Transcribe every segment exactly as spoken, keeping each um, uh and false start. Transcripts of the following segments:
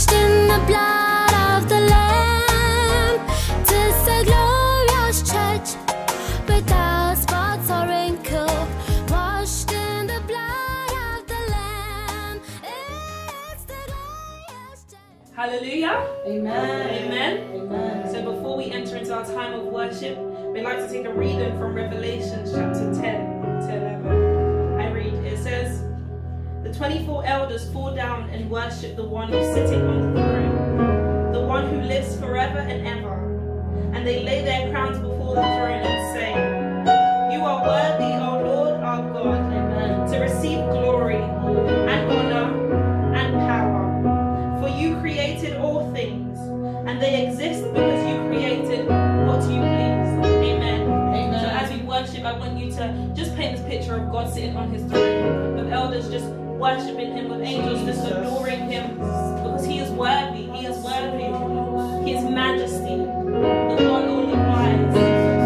washed in the blood of the Lamb. Tis a glorious church, without spots or wrinkle, washed in the blood of the Lamb. It's the glorious church. Hallelujah. Amen. Amen. Amen. So before we enter into our time of worship, we'd like to take a reading from Revelation chapter ten to eleven. I read, it says, "The twenty-four elders fall down and worship the one who's sitting on the throne, the one who lives forever and ever. And they lay their crowns before the throne and say, 'You are worthy, O Lord our God, Amen. to receive glory and honor and power. For you created all things, and they exist because you created what you pleased.'" Amen. Amen. So as we worship, I want you to just paint this picture of God sitting on his throne, with elders just worshiping him, with angels just adoring him, because he is worthy, he is worthy, his majesty, the God only wise.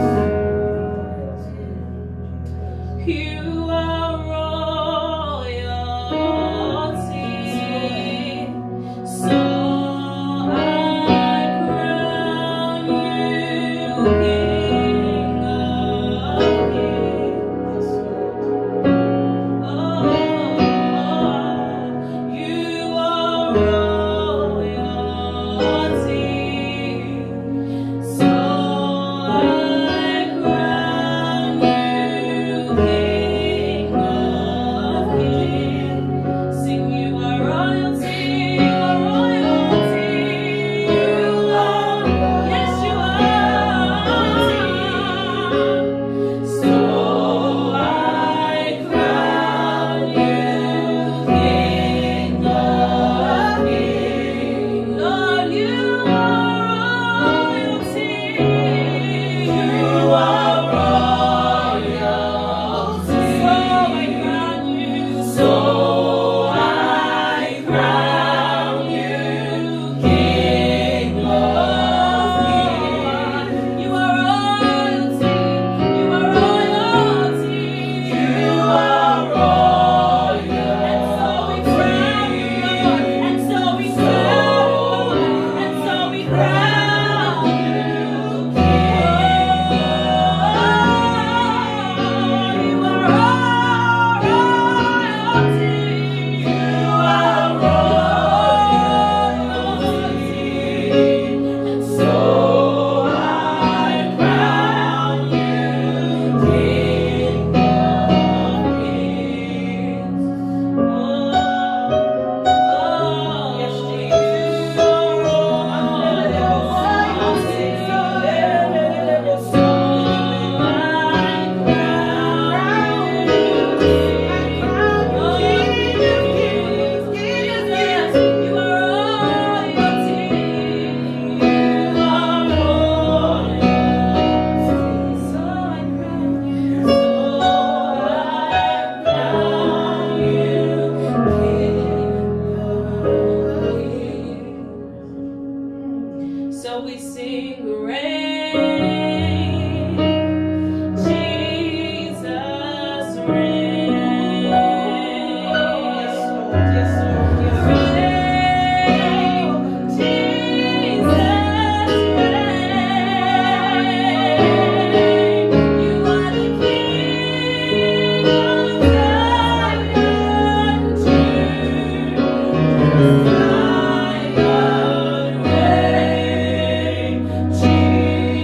You are royalty, so I crown you King of Kings. Oh, you are royalty, so I crown you King of Kings. Sing, you are royalty, you are royalty, you are, yes you are. So I crown you King of Kings. Lord, you are royalty, you are royalty. So I crown you, so I crown you King of Kings. You are royalty, you are royalty, you are royalty. And so we crown you, Lord, and so we crown, and so we crown you King. You are royalty, you are royalty, and so I crown you King of Kings. Oh, oh, yes, Jesus. So So we sing, reign, Jesus reign. Yes, Lord, yes, Lord, yes, Lord. Reign, Jesus reign. You are the King of Zion, Zion reign. Jesus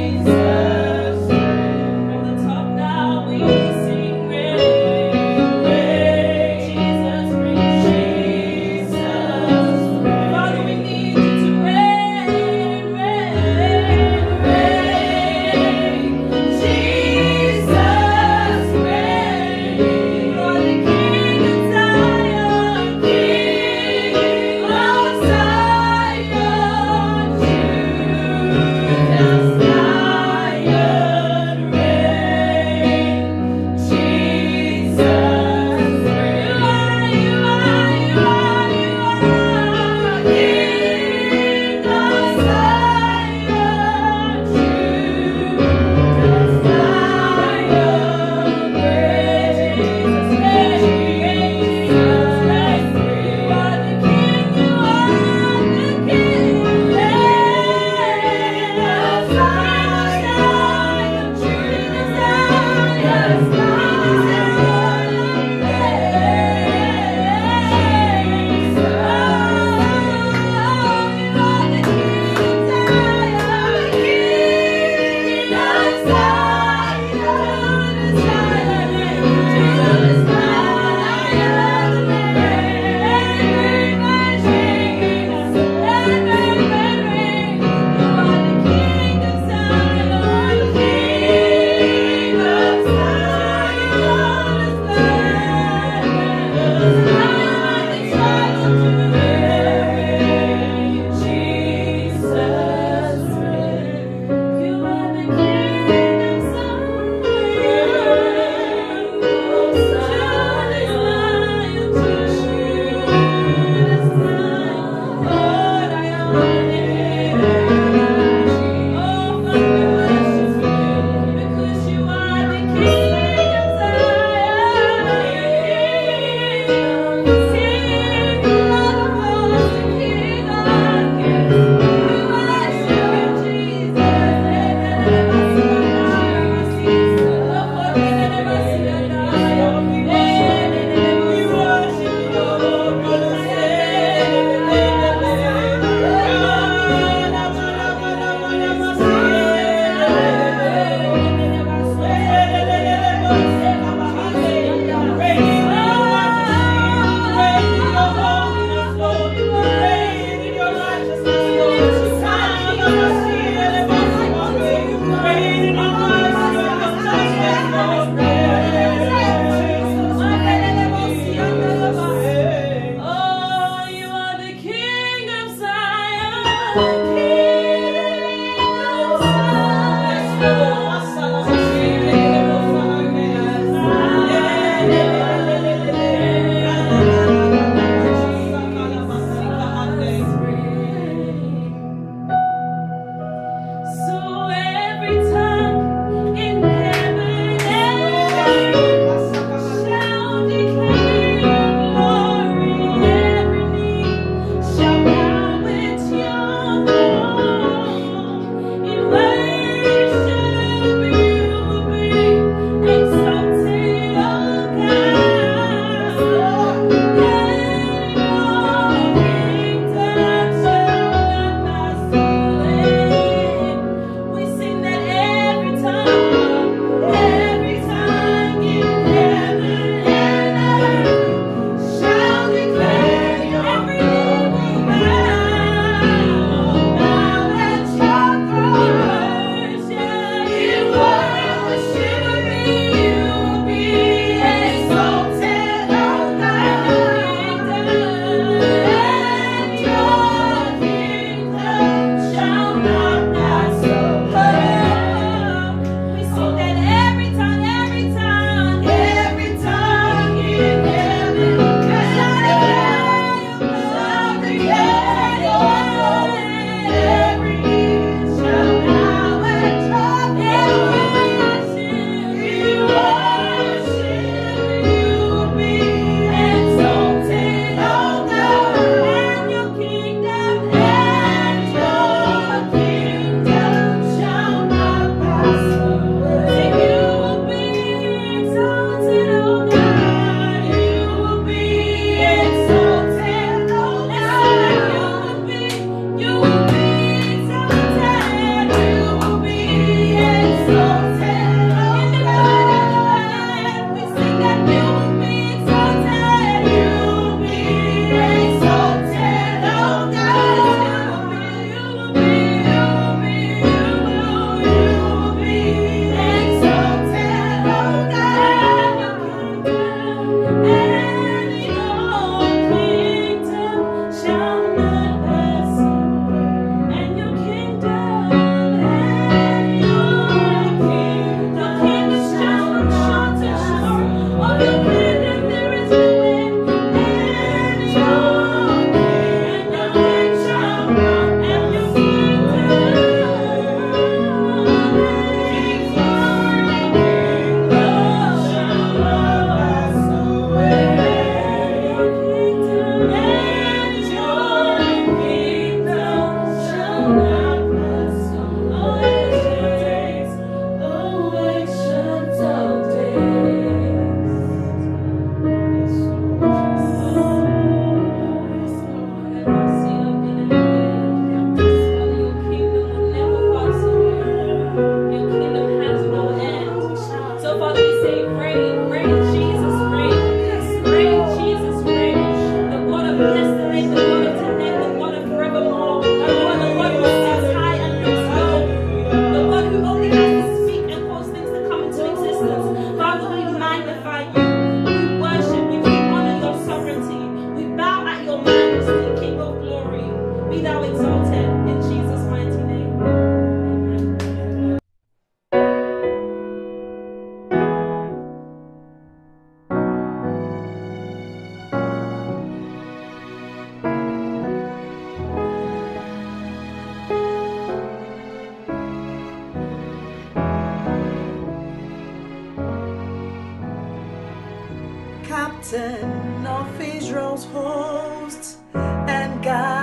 Captain of Israel's hosts and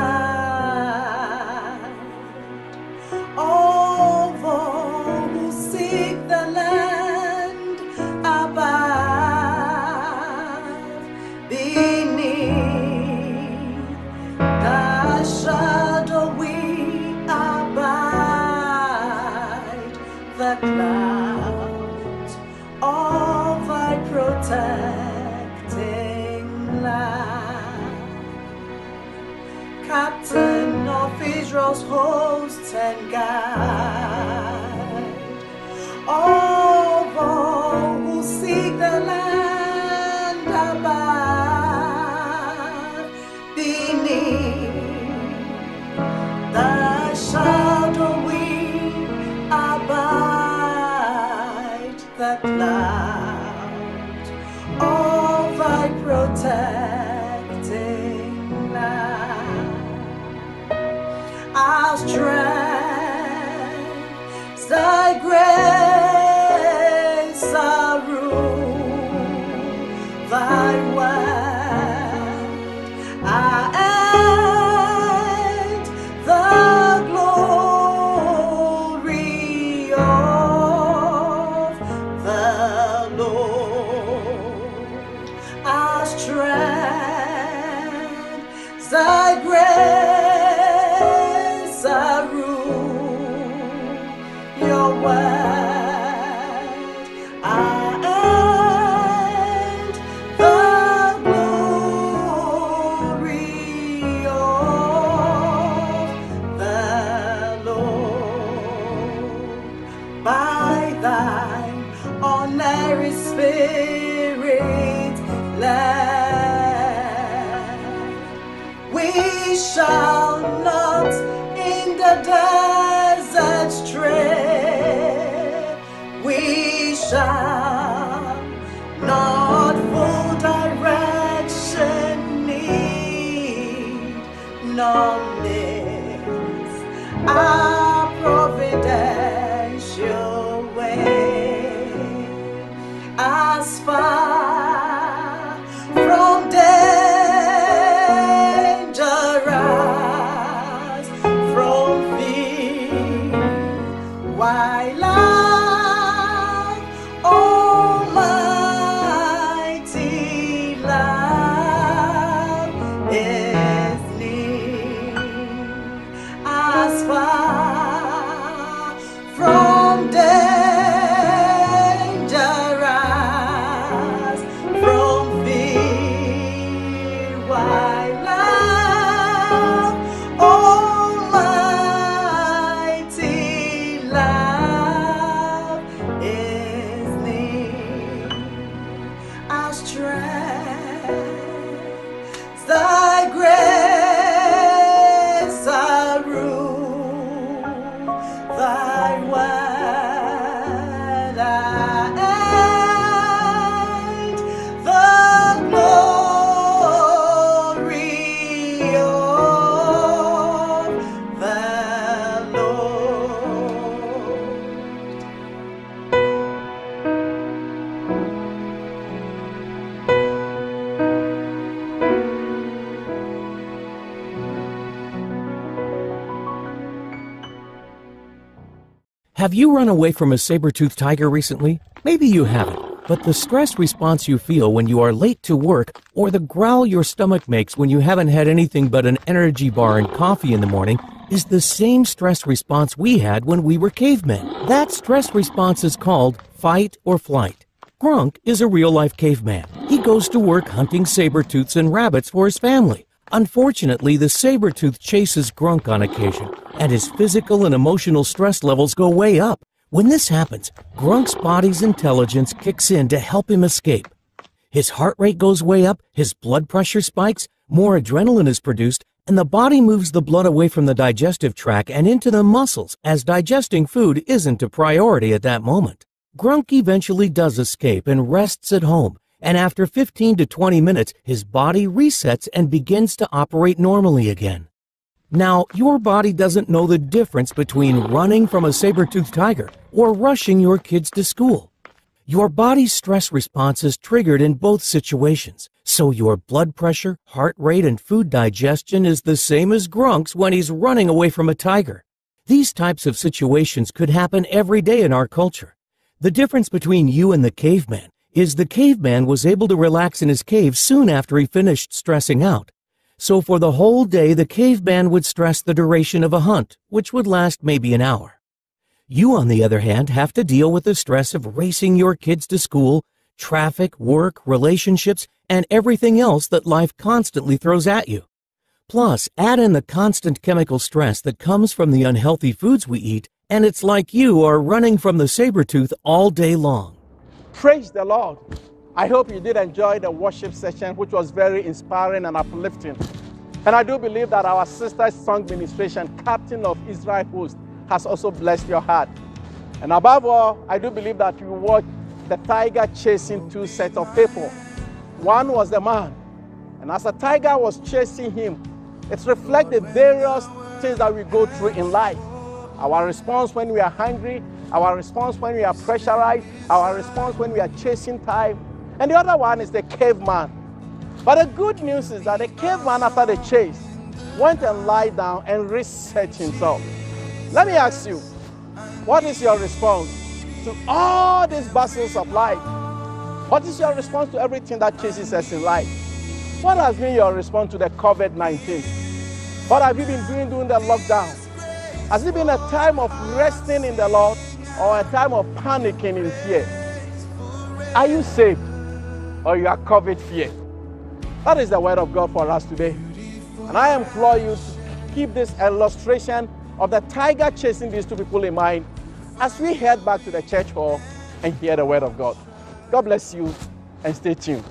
guide all who seek the land above, beneath the shadowy abide, the clouds of thy protect. Captain of Israel's hosts and guide all who seek the land above, beneath the our strength, thy grace, our rule, thy word, our end, the glory of the Lord, our strength, thy grace, our rule, your word, our end, the glory of the Lord. By thy honoring spirit led, we shall not in the desert stray. We shall not full direction need, nor miss our providential way. As far from danger as from thee, why love, almighty love is near. As far from danger as from fear, why love, almighty love is near. Our strength, thy grace, our rule, thy word, our end, the glory of the Lord. Have you run away from a saber-toothed tiger recently? Maybe you haven't, but the stress response you feel when you are late to work or the growl your stomach makes when you haven't had anything but an energy bar and coffee in the morning is the same stress response we had when we were cavemen. That stress response is called fight or flight. Grunk is a real-life caveman. He goes to work hunting saber-tooths and rabbits for his family. Unfortunately, the saber-tooth chases Grunk on occasion, and his physical and emotional stress levels go way up. When this happens, Grunk's body's intelligence kicks in to help him escape. His heart rate goes way up, his blood pressure spikes, more adrenaline is produced, and the body moves the blood away from the digestive tract and into the muscles, as digesting food isn't a priority at that moment. Grunk eventually does escape and rests at home, and after fifteen to twenty minutes, his body resets and begins to operate normally again. Now, your body doesn't know the difference between running from a saber-toothed tiger or rushing your kids to school. Your body's stress response is triggered in both situations, so your blood pressure, heart rate, and food digestion is the same as Grunk's when he's running away from a tiger. These types of situations could happen every day in our culture. The difference between you and the caveman is the caveman was able to relax in his cave soon after he finished stressing out. So for the whole day, the caveman would stress the duration of a hunt, which would last maybe an hour. You, on the other hand, have to deal with the stress of racing your kids to school, traffic, work, relationships, and everything else that life constantly throws at you. Plus, add in the constant chemical stress that comes from the unhealthy foods we eat, and it's like you are running from the saber-tooth all day long. Praise the Lord. I hope you did enjoy the worship session, which was very inspiring and uplifting. And I do believe that our sister's song ministration, Captain of Israel Host, has also blessed your heart. And above all, I do believe that you watched the tiger chasing two sets of people. One was the man, and as the tiger was chasing him, it reflected various things that we go through in life. Our response when we are hungry, our response when we are pressurized, our response when we are chasing time. And the other one is the caveman. But the good news is that the caveman, after the chase, went and lied down and reset himself. Let me ask you, what is your response to all these battles of life? What is your response to everything that chases us in life? What has been your response to the COVID nineteen? What have you been doing during the lockdown? Has it been a time of resting in the Lord or a time of panicking in fear? Are you saved or you are COVID fear? That is the word of God for us today. And I implore you to keep this illustration of the tiger chasing these two people in mind as we head back to the church hall and hear the word of God. God bless you and stay tuned.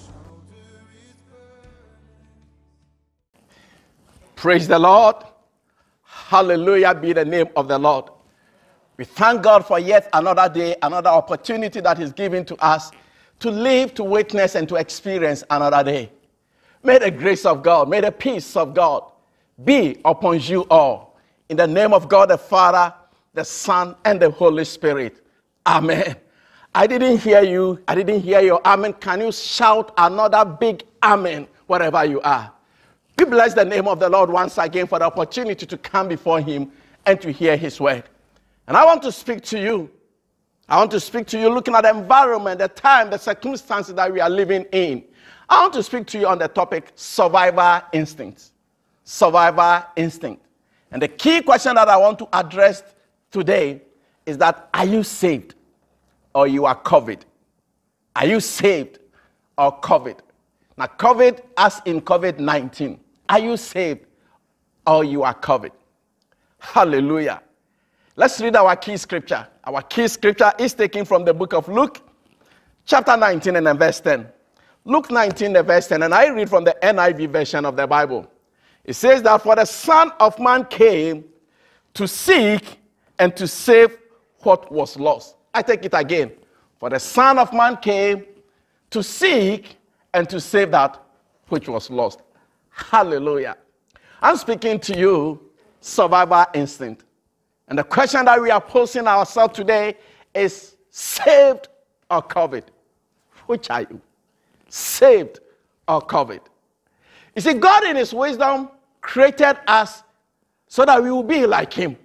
Praise the Lord. Hallelujah be the name of the Lord. We thank God for yet another day, another opportunity that is given to us to live, to witness, and to experience another day. May the grace of God, may the peace of God be upon you all. In the name of God the Father, the Son, and the Holy Spirit. Amen. I didn't hear you. I didn't hear your amen. Can you shout another big amen wherever you are? We bless the name of the Lord once again for the opportunity to come before him and to hear his word. And I want to speak to you. I want to speak to you looking at the environment, the time, the circumstances that we are living in. I want to speak to you on the topic survivor instinct. Survivor instinct. And the key question that I want to address today is that, are you saved or you are COVID? Are you saved or COVID? Now, COVID as in COVID nineteen. Are you saved or you are COVID? Hallelujah. Let's read our key scripture. Our key scripture is taken from the book of Luke, chapter nineteen and verse ten. Luke nineteen and verse ten, and I read from the N I V version of the Bible. It says that for the Son of Man came to seek and to save what was lost. I take it again. For the Son of Man came to seek and to save that which was lost. Hallelujah. I'm speaking to you, survivor instinct. And the question that we are posing ourselves today is, saved or COVID? Which are you? Saved or COVID? You see, God in his wisdom created us so that we will be like him.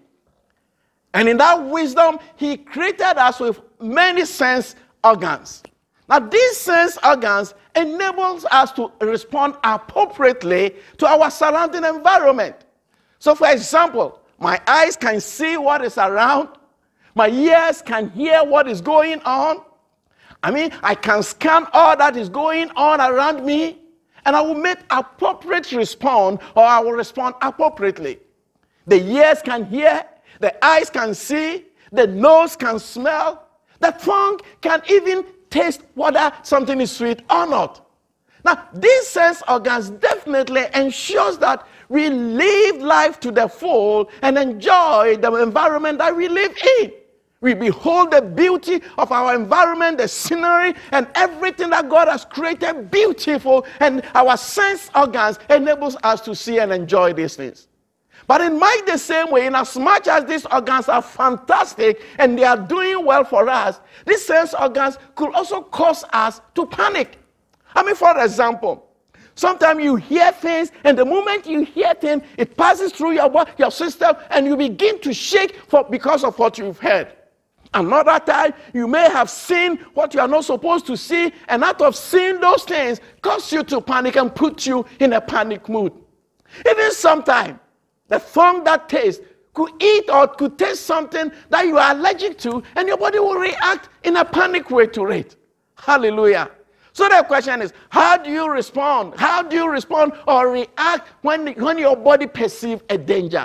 And in that wisdom, he created us with many sense organs. Now, these sense organs enables us to respond appropriately to our surrounding environment. So, for example, my eyes can see what is around. My ears can hear what is going on. I mean, I can scan all that is going on around me, and I will make appropriate response, or I will respond appropriately. The ears can hear, the eyes can see, the nose can smell, the tongue can even taste whether something is sweet or not. Now, these sense organs definitely ensures that we live life to the full and enjoy the environment that we live in. We behold the beauty of our environment, the scenery, and everything that God has created beautiful, and our sense organs enables us to see and enjoy these things. But in much the same way, in as much as these organs are fantastic and they are doing well for us, these sense organs could also cause us to panic. I mean, for example, sometimes you hear things, and the moment you hear things, it passes through your, your system, and you begin to shake for, because of what you've heard. Another time, you may have seen what you are not supposed to see, and out of seeing those things, cause you to panic and put you in a panic mood. Even sometimes, the tongue that tastes could eat or could taste something that you are allergic to, and your body will react in a panic way to it. Hallelujah. So the question is, how do you respond? How do you respond or react when, when your body perceives a danger?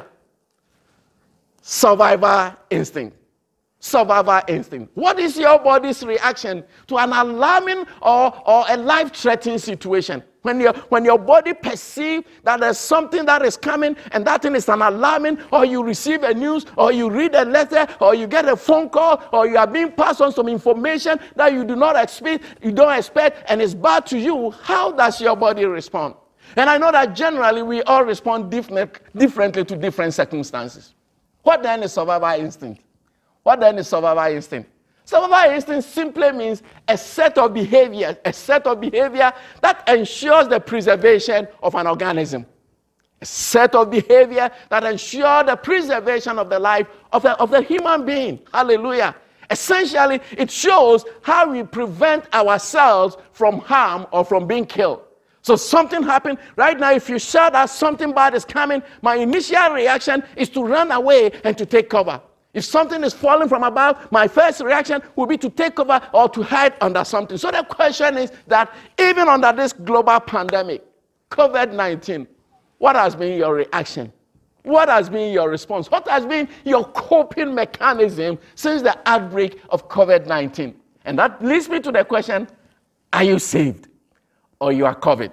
Survivor instinct. Survivor instinct. What is your body's reaction to an alarming or, or a life-threatening situation? When, your when your body perceives that there's something that is coming, and that thing is an alarming, or you receive a news, or you read a letter, or you get a phone call, or you are being passed on some information that you do not expect, you don't expect, and it's bad to you, how does your body respond? And I know that generally we all respond different, differently to different circumstances. What then is survival instinct? What then is survival instinct? Survival instinct simply means a set of behavior, a set of behavior that ensures the preservation of an organism. A set of behavior that ensures the preservation of the life of the, of the human being. Hallelujah. Essentially, it shows how we prevent ourselves from harm or from being killed. So something happened. Right now, if you shout that something bad is coming, my initial reaction is to run away and to take cover. If something is falling from above, my first reaction will be to take cover or to hide under something. So the question is that even under this global pandemic, COVID nineteen, what has been your reaction? What has been your response? What has been your coping mechanism since the outbreak of COVID nineteen? And that leads me to the question, are you saved or you are COVID?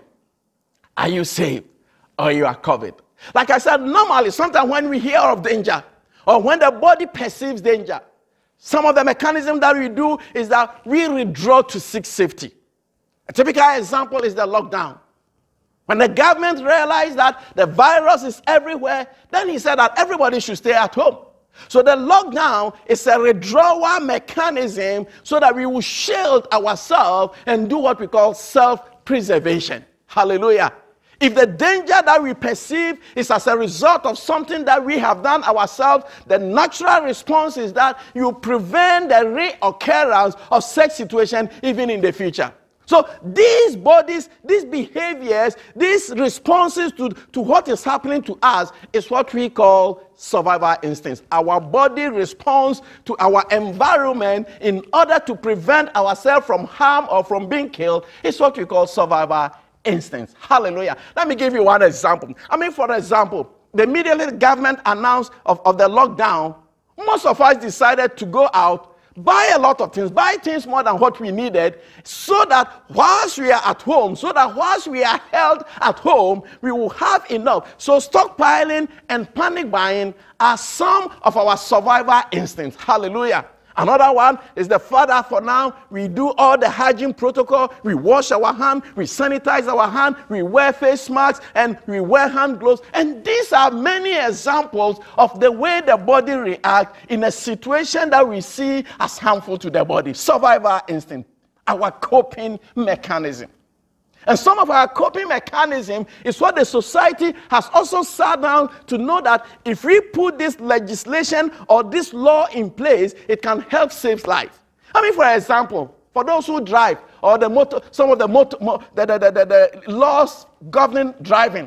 Are you saved or you are COVID? Like I said, normally, sometimes when we hear of danger or when the body perceives danger, some of the mechanisms that we do is that we withdraw to seek safety. A typical example is the lockdown. When the government realized that the virus is everywhere, then he said that everybody should stay at home. So the lockdown is a withdrawal mechanism so that we will shield ourselves and do what we call self-preservation. Hallelujah. If the danger that we perceive is as a result of something that we have done ourselves, the natural response is that you prevent the reoccurrence of such situation even in the future. So these bodies, these behaviors, these responses to, to what is happening to us is what we call survival instincts. Our body responds to our environment in order to prevent ourselves from harm or from being killed. It's what we call survival instincts. Hallelujah. Let me give you one example. I mean, for example, the immediately the government announced of, of the lockdown, most of us decided to go out, buy a lot of things, buy things more than what we needed, so that whilst we are at home, so that whilst we are held at home, we will have enough. So stockpiling and panic buying are some of our survival instincts. Hallelujah. Another one is the father for now. We do all the hygiene protocol. We wash our hand, we sanitize our hand, we wear face masks, and we wear hand gloves. And these are many examples of the way the body reacts in a situation that we see as harmful to the body. Survival instinct, our coping mechanism. And some of our coping mechanism is what the society has also sat down to know that if we put this legislation or this law in place, it can help save lives. I mean, for example, for those who drive or the motor, some of the, motor, the, the, the, the, the laws governing driving,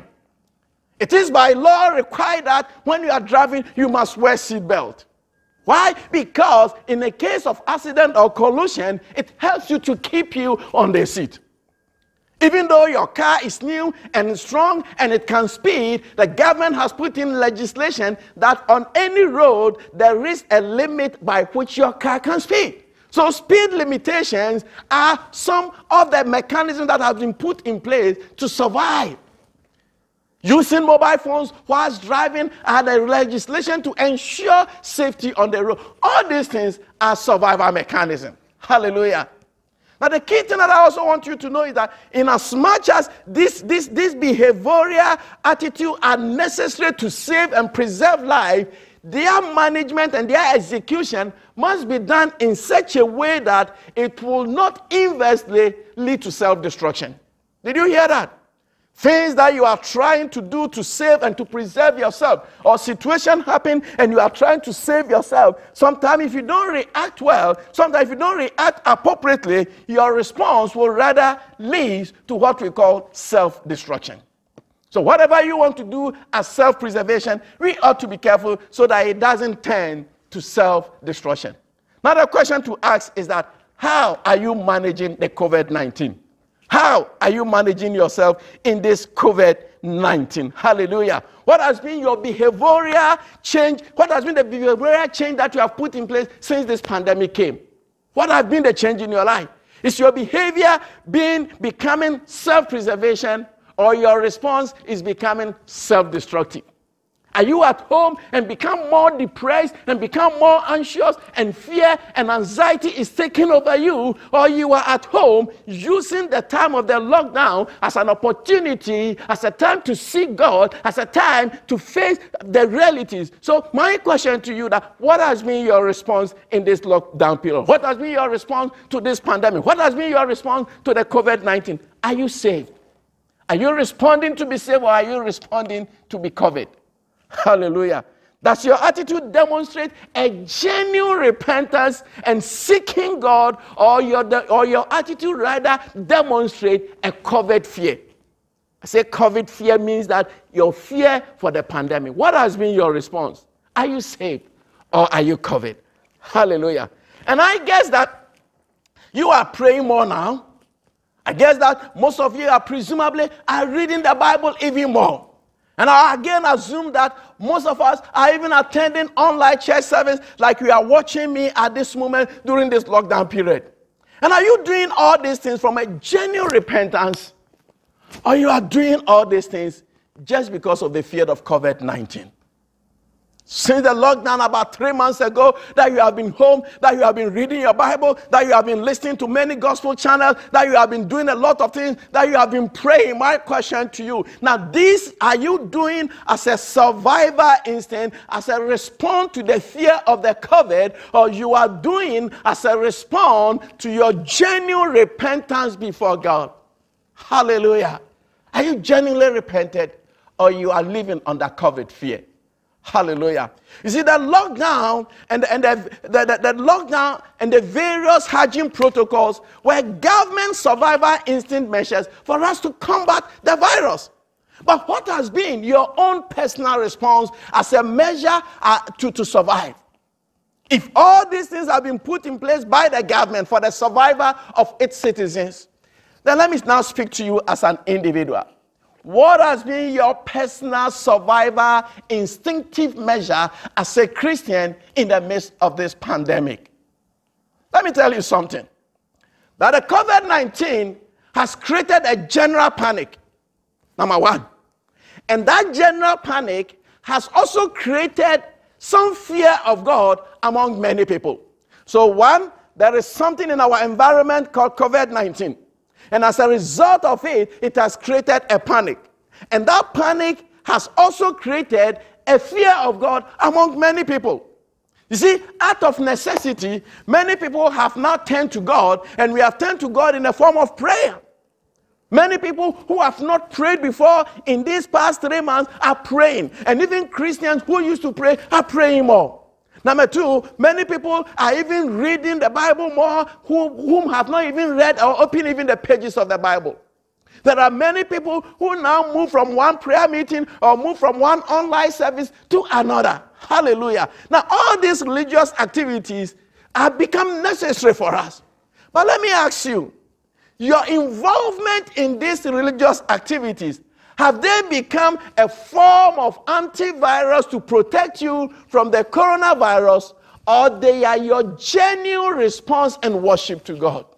it is by law required that when you are driving, you must wear seatbelt. Why? Because in the case of accident or collision, it helps you to keep you on the seat. Even though your car is new and strong and it can speed, the government has put in legislation that on any road, there is a limit by which your car can speed. So speed limitations are some of the mechanisms that have been put in place to survive. Using mobile phones whilst driving are the legislation to ensure safety on the road. All these things are survival mechanisms. Hallelujah. Now, the key thing that I also want you to know is that in as much as this, this, this behavioral attitude are necessary to save and preserve life, their management and their execution must be done in such a way that it will not inversely lead to self-destruction. Did you hear that? Things that you are trying to do to save and to preserve yourself, or situation happen and you are trying to save yourself. Sometimes if you don't react well, sometimes if you don't react appropriately, your response will rather lead to what we call self-destruction. So whatever you want to do as self-preservation, we ought to be careful so that it doesn't turn to self-destruction. Now the question to ask is that, how are you managing the COVID nineteen? How are you managing yourself in this COVID nineteen? Hallelujah. What has been your behavioral change? What has been the behavioral change that you have put in place since this pandemic came? What has been the change in your life? Is your behavior being becoming self-preservation, or your response is becoming self-destructive? Are you at home and become more depressed and become more anxious and fear and anxiety is taking over you? Or you are at home using the time of the lockdown as an opportunity, as a time to seek God, as a time to face the realities? So my question to you, that what has been your response in this lockdown period? What has been your response to this pandemic? What has been your response to the COVID nineteen? Are you saved? Are you responding to be saved, or are you responding to be COVID? Hallelujah. Does your attitude demonstrate a genuine repentance and seeking God, or your, or your attitude rather demonstrate a COVID fear? I say COVID fear means that your fear for the pandemic. What has been your response? Are you saved, or are you COVID? Hallelujah. And I guess that you are praying more now. I guess that most of you are presumably are reading the Bible even more. And I again assume that most of us are even attending online church service like you are watching me at this moment during this lockdown period. And are you doing all these things from a genuine repentance, or you are doing all these things just because of the fear of COVID nineteen? Since the lockdown about three months ago, that you have been home, that you have been reading your Bible, that you have been listening to many gospel channels, that you have been doing a lot of things, that you have been praying. My question to you, now this are you doing as a survivor instinct, as a response to the fear of the COVID, or you are doing as a response to your genuine repentance before God? Hallelujah. Are you genuinely repented, or you are living under COVID fear? Hallelujah. You see, the lockdown and, and the, the, the, the lockdown and the various hygiene protocols were government survival instinct measures for us to combat the virus. But what has been your own personal response as a measure uh, to, to survive? If all these things have been put in place by the government for the survival of its citizens, then let me now speak to you as an individual. What has been your personal survival instinctive measure as a Christian in the midst of this pandemic? Let me tell you something. That the COVID nineteen has created a general panic, number one. And that general panic has also created some fear of God among many people. So one, there is something in our environment called COVID nineteen. And as a result of it, it has created a panic. And that panic has also created a fear of God among many people. You see, out of necessity, many people have now turned to God, and we have turned to God in the form of prayer. Many people who have not prayed before in these past three months are praying. And even Christians who used to pray are praying more. Number two, many people are even reading the Bible more who, whom have not even read or opened even the pages of the Bible. There are many people who now move from one prayer meeting or move from one online service to another. Hallelujah. Now, all these religious activities have become necessary for us. But let me ask you, your involvement in these religious activities, have they become a form of antivirus to protect you from the coronavirus, or they are your genuine response and worship to God?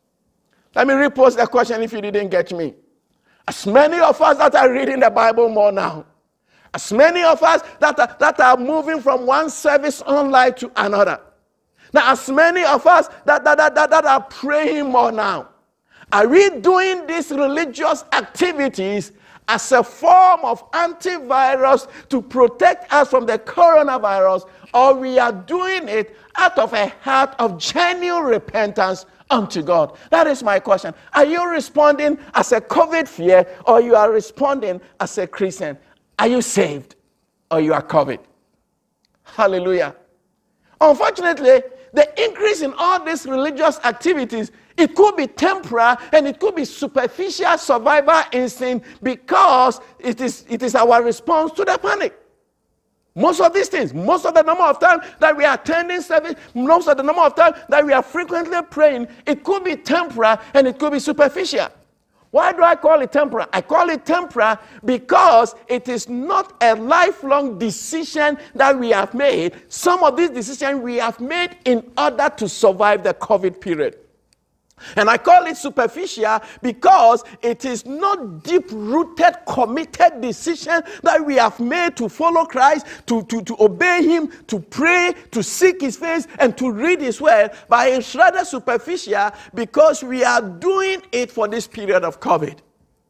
Let me repose the question if you didn't get me. As many of us that are reading the Bible more now, as many of us that are, that are moving from one service online to another, now as many of us that, that, that, that, that are praying more now, are we doing these religious activities as a form of antivirus to protect us from the coronavirus, or we are doing it out of a heart of genuine repentance unto God? That is my question. Are you responding as a COVID fear, or you are responding as a Christian? Are you saved, or you are COVID? Hallelujah. Unfortunately, the increase in all these religious activities, it could be temporary and it could be superficial survival instinct, because it is, it is our response to the panic. Most of these things, most of the number of times that we are attending service, most of the number of times that we are frequently praying, it could be temporary and it could be superficial. Why do I call it temporary? I call it temporary because it is not a lifelong decision that we have made. Some of these decisions we have made in order to survive the COVID period. And I call it superficial because it is not deep-rooted, committed decision that we have made to follow Christ, to, to, to obey him, to pray, to seek his face, and to read his word. But it's rather superficial because we are doing it for this period of COVID.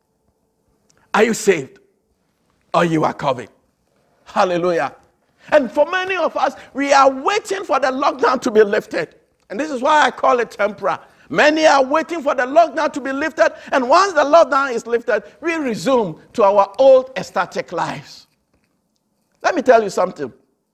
Are you saved? Or you are COVID? Hallelujah. And for many of us, we are waiting for the lockdown to be lifted. And this is why I call it temporal. Many are waiting for the lockdown to be lifted, and once the lockdown is lifted, we resume to our old ecstatic lives. Let me tell you something.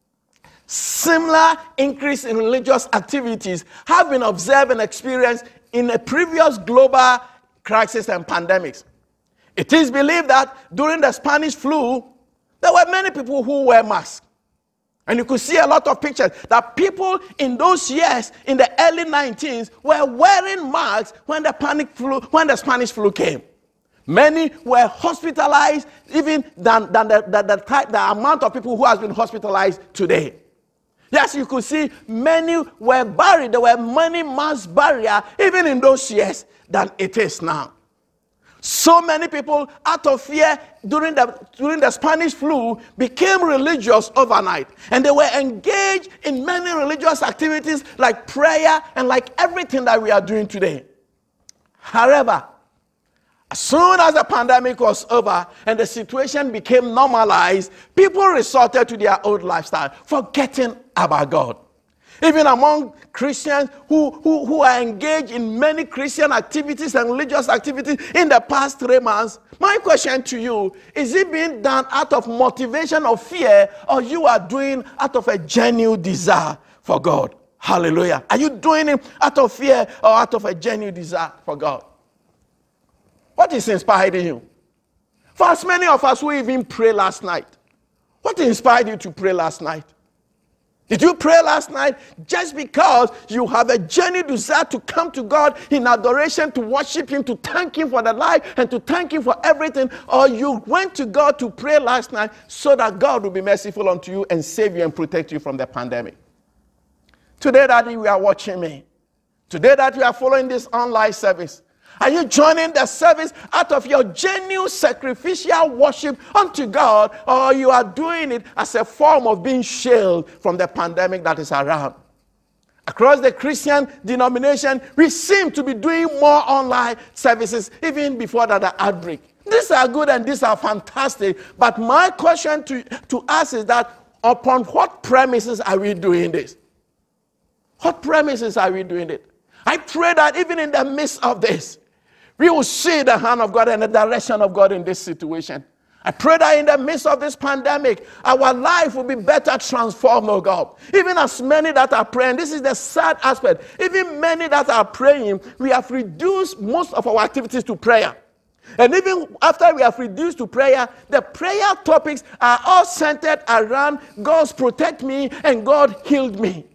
Similar increase in religious activities have been observed and experienced in a previous global crisis and pandemics. It is believed that during the Spanish flu, there were many people who wear masks. And you could see a lot of pictures that people in those years, in the early nineteens, were wearing masks when the panic flu, when the Spanish flu came. Many were hospitalized, even than, than the, the, the, type, the amount of people who has been hospitalized today. Yes, you could see many were buried. There were many mass burial, even in those years, than it is now. So many people, out of fear during the, during the Spanish flu, became religious overnight. And they were engaged in many religious activities like prayer and like everything that we are doing today. However, as soon as the pandemic was over and the situation became normalized, people resorted to their old lifestyle, forgetting about God. Even among Christians who, who, who are engaged in many Christian activities and religious activities in the past three months, my question to you, is it being done out of motivation or fear, or you are doing out of a genuine desire for God? Hallelujah. Are you doing it out of fear or out of a genuine desire for God? What is inspiring you? For as many of us who even prayed last night, what inspired you to pray last night? Did you pray last night just because you have a genuine desire to come to God in adoration, to worship him, to thank him for the life, and to thank him for everything? Or you went to God to pray last night so that God will be merciful unto you and save you and protect you from the pandemic? Today that you are watching me, today that you are following this online service, are you joining the service out of your genuine sacrificial worship unto God, or you are doing it as a form of being shielded from the pandemic that is around? Across the Christian denomination, we seem to be doing more online services even before that the outbreak. These are good and these are fantastic, but my question to, to us is that upon what premises are we doing this? What premises are we doing it? I pray that even in the midst of this, we will see the hand of God and the direction of God in this situation. I pray that in the midst of this pandemic, our life will be better transformed, oh God. Even as many that are praying, this is the sad aspect, even many that are praying, we have reduced most of our activities to prayer. And even after we have reduced to prayer, the prayer topics are all centered around God's protect me and God healed me.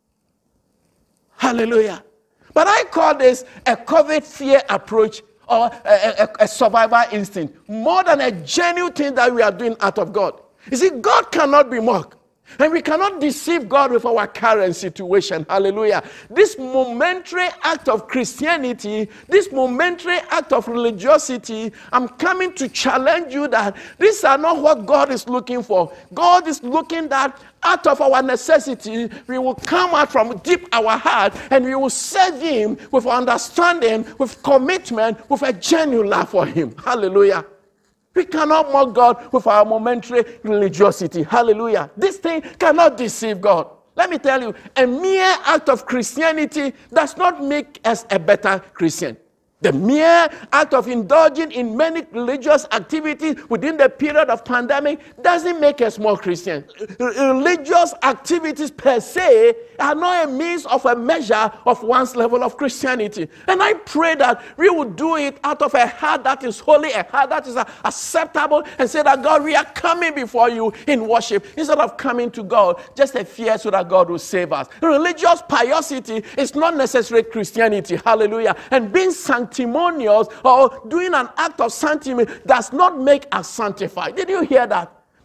Hallelujah. But I call this a COVID fear approach, or a, a, a survival instinct, more than a genuine thing that we are doing out of God. You see, God cannot be mocked. And we cannot deceive God with our current situation. Hallelujah. This momentary act of Christianity, this momentary act of religiosity, I'm coming to challenge you that these are not what God is looking for. God is looking that out of our necessity, we will come out from deep our heart and we will serve him with understanding, with commitment, with a genuine love for him. Hallelujah. We cannot mock God with our momentary religiosity. Hallelujah. This thing cannot deceive God. Let me tell you, a mere act of Christianity does not make us a better Christian. The mere act of indulging in many religious activities within the period of pandemic doesn't make us more Christian. Religious activities per se are not a means of a measure of one's level of Christianity. And I pray that we will do it out of a heart that is holy, a heart that is acceptable, and say that God, we are coming before you in worship instead of coming to God just a fear so that God will save us. Religious piosity is not necessarily Christianity. Hallelujah. And being sanctified sanctimonious or doing an act of sanctity does not make us sanctified. Did you hear that?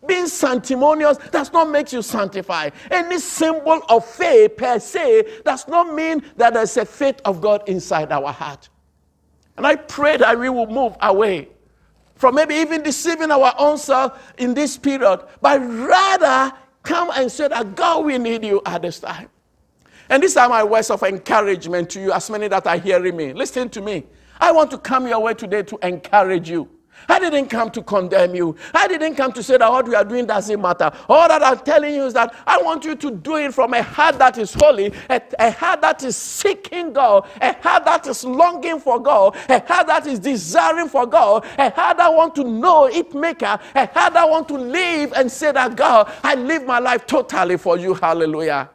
Being sanctimonious does not make you sanctified. Any symbol of faith per se does not mean that there's a faith of God inside our heart. And I pray that we will move away from maybe even deceiving our own self in this period, but rather come and say that God, we need you at this time. And these are my words of encouragement to you, as many that are hearing me. Listen to me. I want to come your way today to encourage you. I didn't come to condemn you. I didn't come to say that what we are doing doesn't matter. All that I'm telling you is that I want you to do it from a heart that is holy, a, a heart that is seeking God, a heart that is longing for God, a heart that is desiring for God, a heart that wants to know its maker, a heart that wants to live and say that, God, I live my life totally for you. Hallelujah.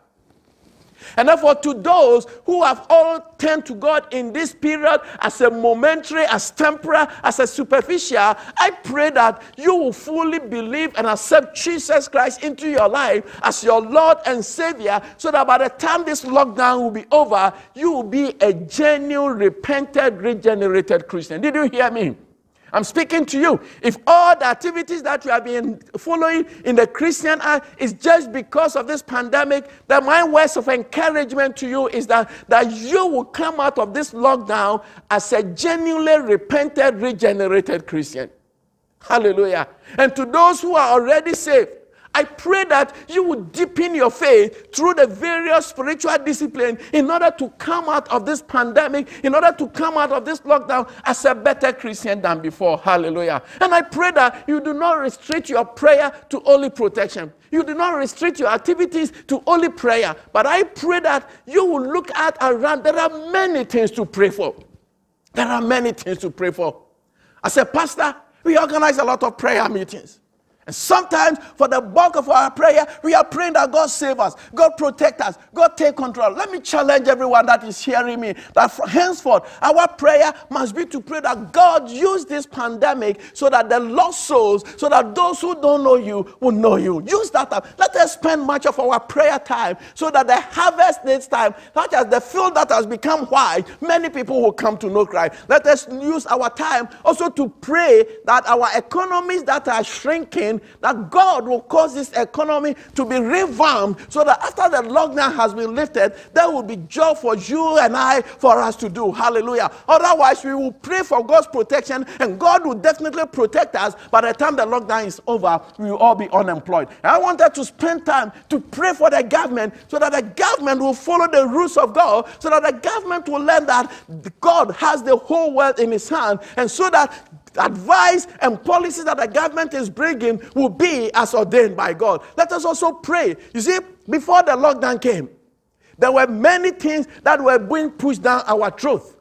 And therefore, to those who have all turned to God in this period as a momentary, as temporary, as a superficial, I pray that you will fully believe and accept Jesus Christ into your life as your Lord and Savior, so that by the time this lockdown will be over, you will be a genuine, repented, regenerated Christian. Did you hear me? I'm speaking to you. If all the activities that you have been following in the Christian life is just because of this pandemic, then my words of encouragement to you is that, that you will come out of this lockdown as a genuinely repented, regenerated Christian. Hallelujah. And to those who are already saved, I pray that you would deepen your faith through the various spiritual disciplines in order to come out of this pandemic, in order to come out of this lockdown as a better Christian than before. Hallelujah. And I pray that you do not restrict your prayer to only protection. You do not restrict your activities to only prayer. But I pray that you will look at around. There are many things to pray for. There are many things to pray for. As a pastor, we organize a lot of prayer meetings. And sometimes, for the bulk of our prayer, we are praying that God save us, God protect us, God take control. Let me challenge everyone that is hearing me, that from henceforth, our prayer must be to pray that God use this pandemic so that the lost souls, so that those who don't know you will know you. Use that time. Let us spend much of our prayer time so that the harvest next time, not as the field that has become white, many people will come to know Christ. Let us use our time also to pray that our economies that are shrinking, that God will cause this economy to be revamped so that after the lockdown has been lifted, there will be job for you and I for us to do. Hallelujah. Otherwise, we will pray for God's protection, and God will definitely protect us. By the time the lockdown is over, we will all be unemployed. And I wanted to spend time to pray for the government so that the government will follow the rules of God, so that the government will learn that God has the whole world in his hand, and so that advice and policies that the government is bringing will be as ordained by God. Let us also pray. You see, before the lockdown came, there were many things that were being pushed down our throat.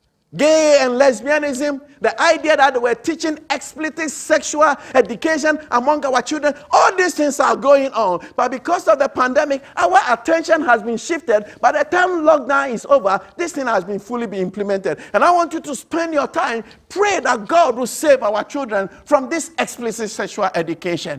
Gay and lesbianism, the idea that they were teaching explicit sexual education among our children, all these things are going on. But because of the pandemic, our attention has been shifted. By the time lockdown is over, this thing has been fully been implemented. And I want you to spend your time, pray that God will save our children from this explicit sexual education.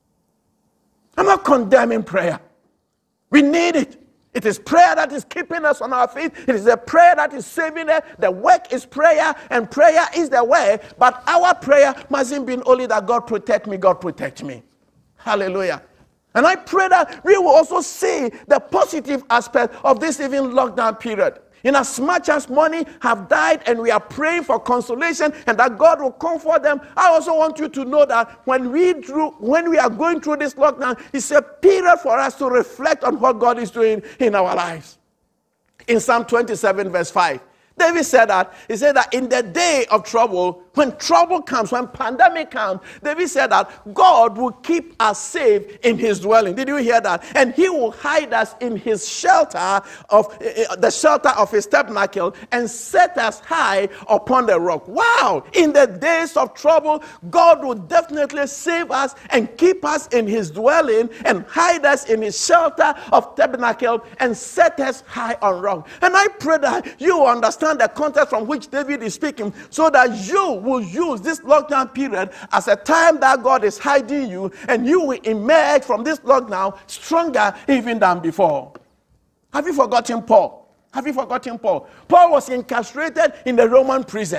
I'm not condemning prayer. We need it. It is prayer that is keeping us on our feet. It is a prayer that is saving us. The work is prayer, and prayer is the way. But our prayer mustn't be only that God protect me, God protect me. Hallelujah. And I pray that we will also see the positive aspect of this even lockdown period. In as much as many have died and we are praying for consolation and that God will comfort them, I also want you to know that when we, drew, when we are going through this lockdown, it's a period for us to reflect on what God is doing in our lives. In Psalm twenty-seven verse five, David said that, he said that in the day of trouble, when trouble comes, when pandemic comes, David said that God will keep us safe in his dwelling. Did you hear that? And he will hide us in his shelter, of uh, the shelter of his tabernacle, and set us high upon the rock. Wow! In the days of trouble, God will definitely save us and keep us in his dwelling and hide us in his shelter of tabernacle and set us high on rock. And I pray that you understand the context from which David is speaking, so that you will use this lockdown period as a time that God is hiding you, and you will emerge from this lockdown stronger even than before. Have you forgotten Paul? Have you forgotten Paul? Paul was incarcerated in the Roman prison.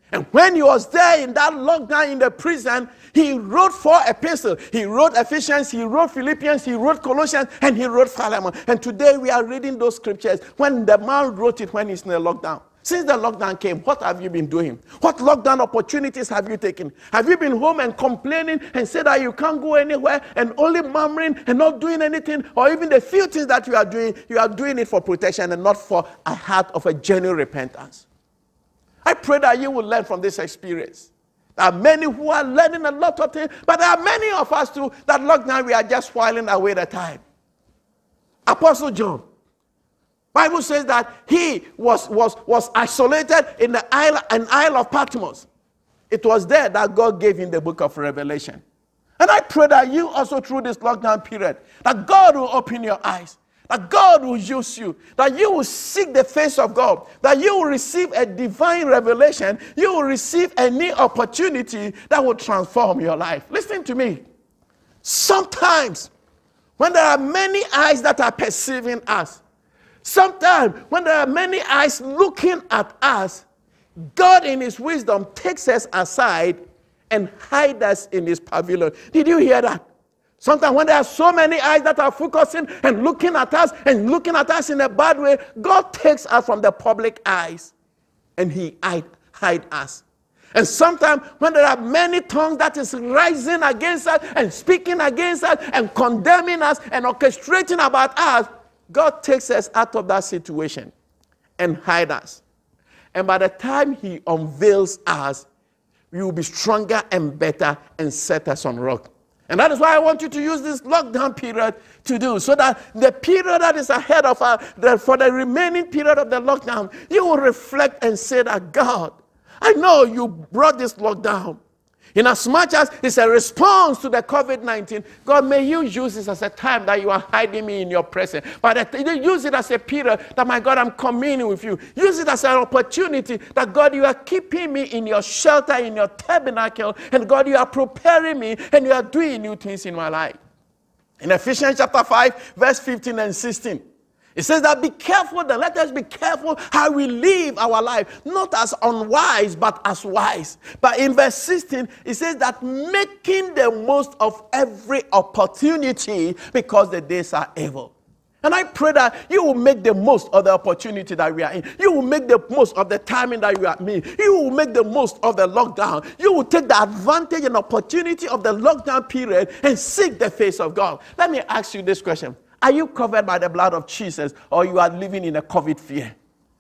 And when he was there in that lockdown in the prison, he wrote four epistles. He wrote Ephesians, he wrote Philippians, he wrote Colossians, and he wrote Philemon. And today we are reading those scriptures when the man wrote it when he's in a lockdown. Since the lockdown came, what have you been doing? What lockdown opportunities have you taken? Have you been home and complaining and said that you can't go anywhere and only murmuring and not doing anything? Or even the few things that you are doing, you are doing it for protection and not for a heart of a genuine repentance. I pray that you will learn from this experience. There are many who are learning a lot of things, but there are many of us too that lockdown we are just whiling away the time. Apostle John, Bible says that he was, was, was isolated in the isle, an isle of Patmos. It was there that God gave him the book of Revelation. And I pray that you also through this lockdown period, that God will open your eyes, that God will use you, that you will seek the face of God, that you will receive a divine revelation, you will receive a new opportunity that will transform your life. Listen to me. Sometimes when there are many eyes that are perceiving us, sometimes when there are many eyes looking at us, God in his wisdom takes us aside and hides us in his pavilion. Did you hear that? Sometimes when there are so many eyes that are focusing and looking at us and looking at us in a bad way, God takes us from the public eyes and he hides hide us. And sometimes when there are many tongues that is rising against us and speaking against us and condemning us and orchestrating about us, God takes us out of that situation and hides us. And by the time he unveils us, we will be stronger and better and set us on rock. And that is why I want you to use this lockdown period to do, so that the period that is ahead of us, that for the remaining period of the lockdown, you will reflect and say that, God, I know you brought this lockdown. In as much as it's a response to the COVID nineteen, God, may you use this as a time that you are hiding me in your presence. But use it as a period that, my God, I'm communing with you. Use it as an opportunity that, God, you are keeping me in your shelter, in your tabernacle. And God, you are preparing me and you are doing new things in my life. In Ephesians chapter five, verse fifteen and sixteen. It says that be careful, then let us be careful how we live our life, not as unwise, but as wise. But in verse sixteen, it says that making the most of every opportunity because the days are evil. And I pray that you will make the most of the opportunity that we are in. You will make the most of the timing that you are in. You will make the most of the lockdown. You will take the advantage and opportunity of the lockdown period and seek the face of God. Let me ask you this question. Are you covered by the blood of Jesus, or you are living in a COVID fear?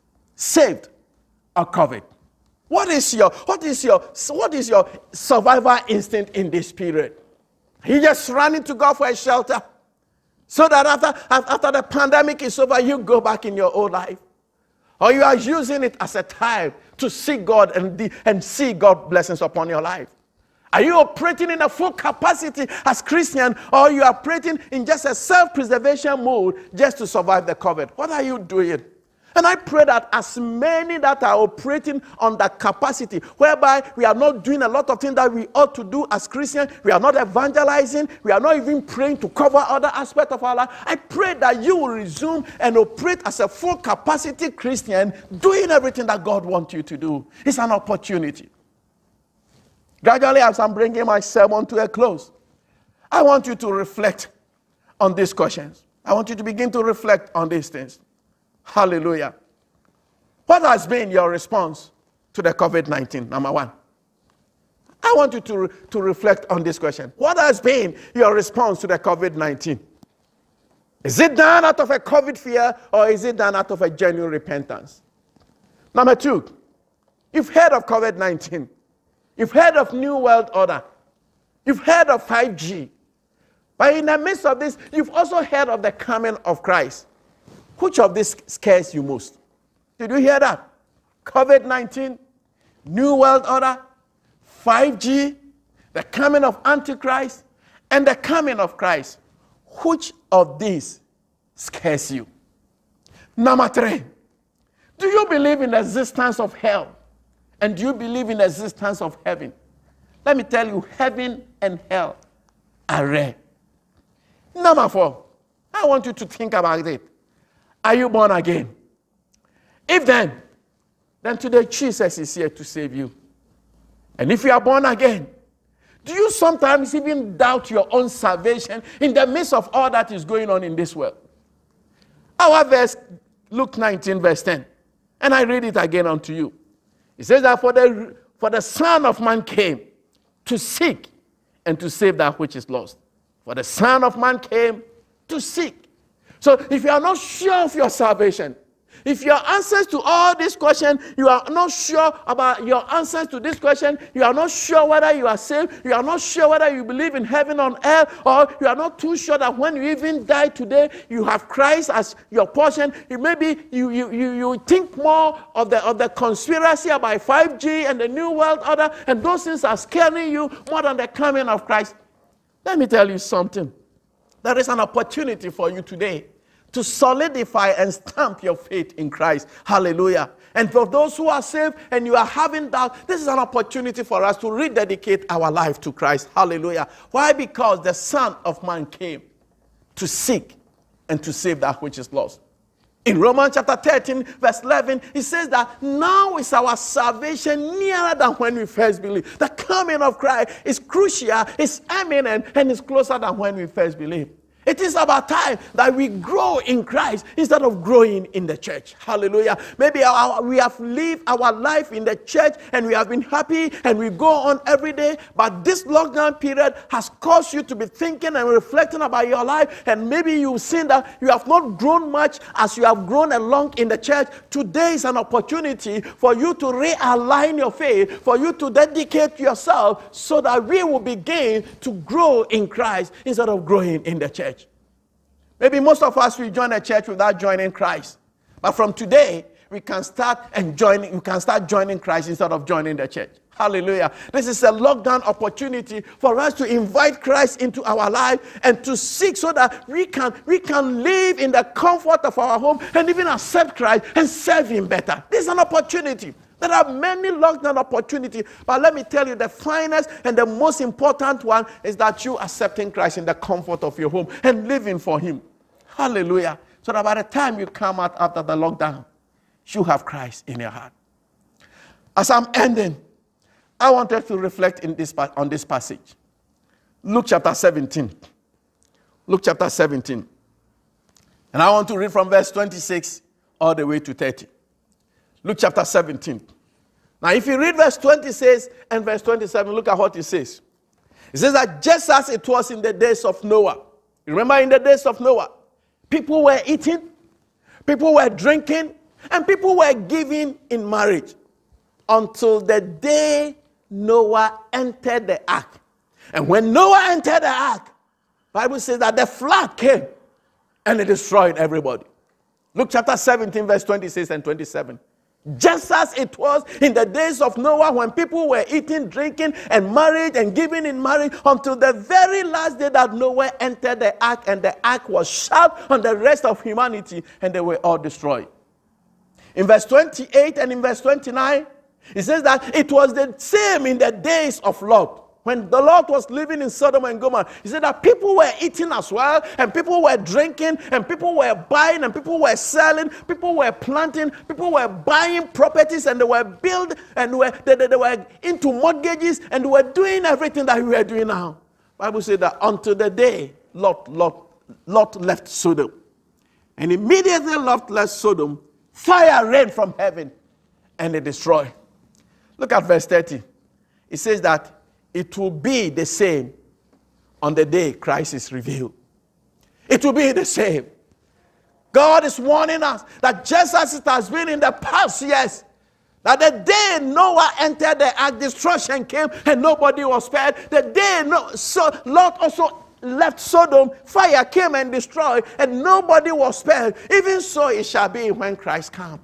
Saved or COVID? What is your what is your what is your survival instinct in this period? Are you just running to God for a shelter, so that after after the pandemic is over, you go back in your old life? Or you are using it as a time to seek God and, and see God's blessings upon your life? Are you operating in a full capacity as Christian, or you are operating in just a self-preservation mode just to survive the COVID? What are you doing? And I pray that as many that are operating on that capacity, whereby we are not doing a lot of things that we ought to do as Christians, we are not evangelizing, we are not even praying to cover other aspects of our life, I pray that you will resume and operate as a full capacity Christian, doing everything that God wants you to do. It's an opportunity. Gradually, as I'm bringing my sermon to a close, I want you to reflect on these questions. I want you to begin to reflect on these things. Hallelujah. What has been your response to the COVID nineteen? Number one. I want you to, to reflect on this question. What has been your response to the COVID nineteen? Is it done out of a COVID fear, or is it done out of a genuine repentance? Number two, you've heard of COVID nineteen. You've heard of New World Order. You've heard of five G. But in the midst of this, you've also heard of the coming of Christ. Which of these scares you most? Did you hear that? COVID nineteen, New World Order, five G, the coming of Antichrist, and the coming of Christ. Which of these scares you? Number three, do you believe in the existence of hell? And do you believe in the existence of heaven? Let me tell you, heaven and hell are rare. Number four, I want you to think about it. Are you born again? If then, then today Jesus is here to save you. And if you are born again, do you sometimes even doubt your own salvation in the midst of all that is going on in this world? Our verse, Luke nineteen, verse ten. And I read it again unto you. It says that for the, for the Son of Man came to seek and to save that which is lost. For the Son of Man came to seek. So if you are not sure of your salvation, if your answers to all these questions, you are not sure about your answers to this question, you are not sure whether you are saved, you are not sure whether you believe in heaven on earth, or you are not too sure that when you even die today, you have Christ as your portion. It maybe you, you, you, you think more of the, of the conspiracy about five G and the New World Order, and those things are scaring you more than the coming of Christ. Let me tell you something. There is an opportunity for you today to solidify and stamp your faith in Christ. Hallelujah. And for those who are saved and you are having doubt, this is an opportunity for us to rededicate our life to Christ. Hallelujah. Why? Because the Son of Man came to seek and to save that which is lost. In Romans chapter thirteen, verse eleven, it says that now is our salvation nearer than when we first believed. The coming of Christ is crucial, is imminent, and is closer than when we first believed. It is about time that we grow in Christ instead of growing in the church. Hallelujah. Maybe our, we have lived our life in the church and we have been happy and we go on every day. But this lockdown period has caused you to be thinking and reflecting about your life. And maybe you've seen that you have not grown much as you have grown along in the church. Today is an opportunity for you to realign your faith, for you to dedicate yourself so that we will begin to grow in Christ instead of growing in the church. Maybe most of us will join a church without joining Christ. But from today, we can start and joining, we can start joining Christ instead of joining the church. Hallelujah. This is a lockdown opportunity for us to invite Christ into our life and to seek so that we can, we can live in the comfort of our home and even accept Christ and serve him better. This is an opportunity. There are many lockdown opportunities, but let me tell you, the finest and the most important one is that you accepting Christ in the comfort of your home and living for him. Hallelujah. So that by the time you come out after the lockdown, you have Christ in your heart. As I'm ending, I wanted to reflect in this, on this passage. Luke chapter seventeen. Luke chapter seventeen. And I want to read from verse twenty-six all the way to thirty. Luke chapter seventeen. Now, if you read verse twenty-six and verse twenty-seven, look at what it says. It says that just as it was in the days of Noah. Remember, in the days of Noah, people were eating, people were drinking, and people were giving in marriage until the day Noah entered the ark. And when Noah entered the ark, the Bible says that the flood came and it destroyed everybody. Luke chapter seventeen, verse twenty-six and twenty-seven. Just as it was in the days of Noah when people were eating, drinking, and married and giving in marriage until the very last day that Noah entered the ark and the ark was shut on the rest of humanity and they were all destroyed. In verse twenty-eight and in verse twenty-nine, it says that it was the same in the days of Lot. When the Lord was living in Sodom and Gomorrah, he said that people were eating as well, and people were drinking, and people were buying, and people were selling, people were planting, people were buying properties, and they were building, and were, they, they, they were into mortgages, and they were doing everything that we are doing now. The Bible said that until the day Lot, Lot, Lot left Sodom. And immediately Lot left Sodom, fire rained from heaven, and it destroyed. Look at verse thirty. It says that it will be the same on the day Christ is revealed. It will be the same. God is warning us that just as it has been in the past years, that the day Noah entered the ark, destruction came and nobody was spared. The day no, so Lot also left Sodom, fire came and destroyed and nobody was spared. Even so it shall be when Christ comes.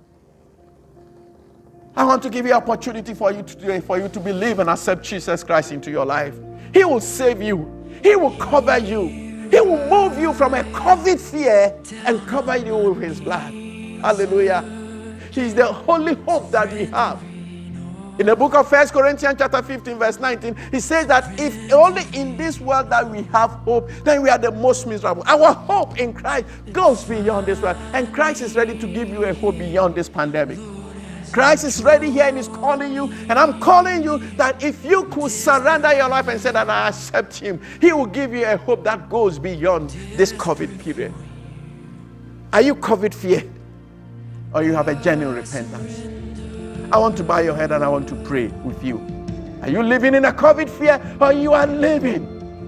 I want to give you an opportunity for you today, for you to believe and accept Jesus Christ into your life. He will save you. He will cover you. He will move you from a COVID fear and cover you with his blood. Hallelujah. He is the only hope that we have. In the book of First Corinthians chapter fifteen, verse nineteen, he says that if only in this world that we have hope, then we are the most miserable. Our hope in Christ goes beyond this world. And Christ is ready to give you a hope beyond this pandemic. Christ is ready here and is calling you. And I'm calling you that if you could surrender your life and say that I accept him, he will give you a hope that goes beyond this COVID period. Are you COVID feared? Or you have a genuine repentance? I want to bow your head and I want to pray with you. Are you living in a COVID fear, or you are living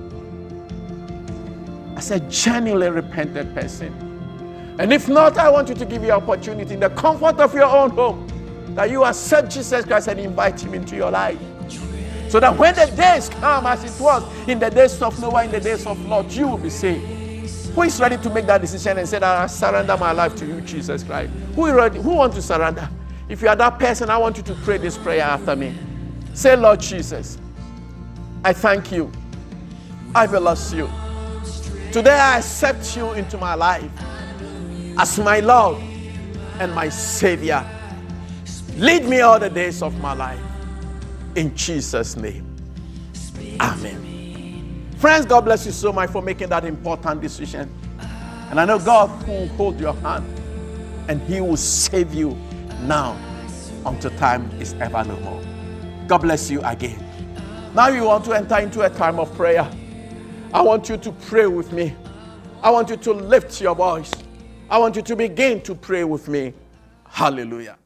as a genuinely repentant person? And if not, I want you to give you an opportunity in the comfort of your own home that you accept Jesus Christ and invite him into your life. So that when the days come, as it was in the days of Noah, in the days of Lot, you will be saved. Who is ready to make that decision and say that I surrender my life to you, Jesus Christ? Who is ready? Who wants to surrender? If you are that person, I want you to pray this prayer after me. Say, Lord Jesus, I thank you. I bless you. Today I accept you into my life as my Lord and my Savior. Lead me all the days of my life. In Jesus' name. Amen. Friends, God bless you so much for making that important decision. And I know God will hold your hand and he will save you now until time is ever no more. God bless you again. Now you want to enter into a time of prayer. I want you to pray with me. I want you to lift your voice. I want you to begin to pray with me. Hallelujah.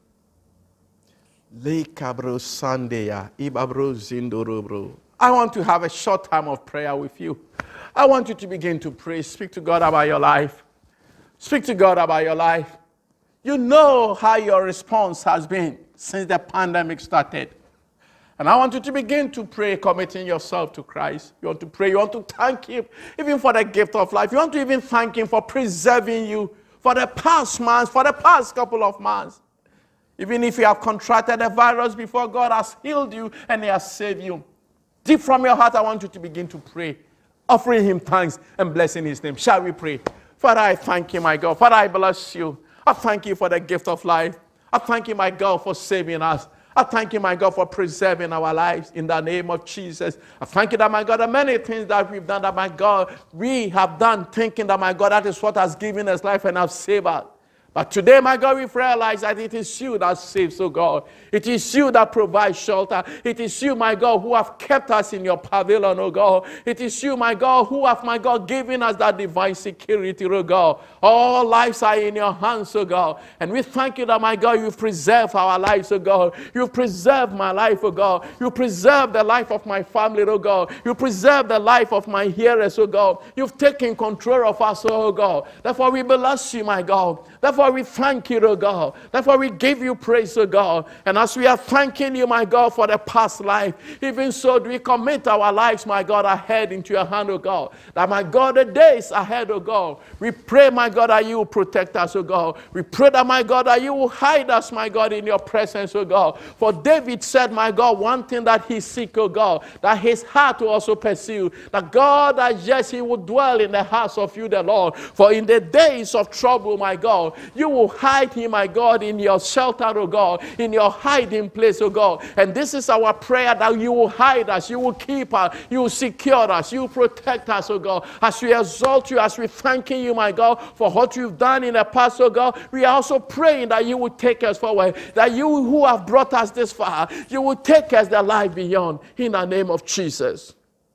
I want to have a short time of prayer with you. I want you to begin to pray. Speak to God about your life. Speak to God about your life. You know how your response has been since the pandemic started. And I want you to begin to pray, committing yourself to Christ. You want to pray. You want to thank him even for the gift of life. You want to even thank him for preserving you for the past months, for the past couple of months. Even if you have contracted a virus before, God has healed you and he has saved you. Deep from your heart, I want you to begin to pray, offering him thanks and blessing his name. Shall we pray? Father, I thank you, my God. Father, I bless you. I thank you for the gift of life. I thank you, my God, for saving us. I thank you, my God, for preserving our lives in the name of Jesus. I thank you that, my God, the many things that we've done, that, my God, we have done thinking that, my God, that is what has given us life and has saved us. But today, my God, we've realized that it is you that saves, oh God. It is you that provides shelter. It is you, my God, who have kept us in your pavilion, oh God. It is you, my God, who have, my God, given us that divine security, oh God. All lives are in your hands, oh God. And we thank you that, my God, you've preserved our lives, oh God. You've preserved my life, oh God. You preserved the life of my family, oh God. You preserved the life of my hearers, oh God. You've taken control of us, oh God. Therefore, we bless you, my God. Therefore, we thank you, oh God. Therefore, we give you praise, oh God. And as we are thanking you, my God, for the past life, even so do we commit our lives, my God, ahead into your hand, oh God. That, my God, the days ahead, oh God, we pray, my God, that you will protect us, oh God. We pray that, my God, that you will hide us, my God, in your presence, oh God. For David said, my God, one thing that he seek, oh God, that his heart will also pursue. That, God, that yes, he will dwell in the house of you, the Lord. For in the days of trouble, my God, you will hide him, my God, in your shelter, oh God, in your hiding place, oh God. And this is our prayer, that you will hide us, you will keep us, you will secure us, you will protect us, oh God. As we exalt you, as we thanking you, my God, for what you've done in the past, oh God, we are also praying that you will take us forward, that you who have brought us this far, you will take us the life beyond, in the name of Jesus.